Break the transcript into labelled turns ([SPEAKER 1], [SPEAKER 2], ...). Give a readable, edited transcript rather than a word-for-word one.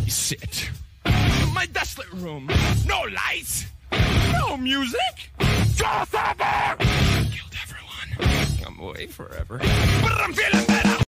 [SPEAKER 1] I sit. My desolate room. No lights. No music. Just over. Killed everyone. I'm away forever. But I'm feeling better.